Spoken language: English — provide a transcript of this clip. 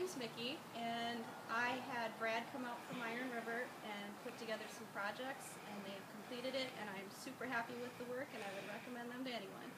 name's Mickey, and I had Brad come out from Iron River and put together some projects, and they've completed it, and I'm super happy with the work, and I would recommend them to anyone.